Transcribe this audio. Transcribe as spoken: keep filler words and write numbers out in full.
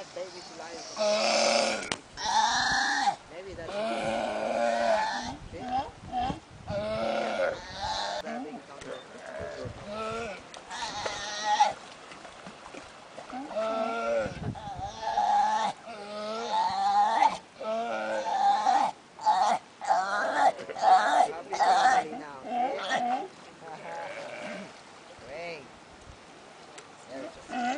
that baby's life. Maybe that's see? Grabbing something. Happy family now. See? Great.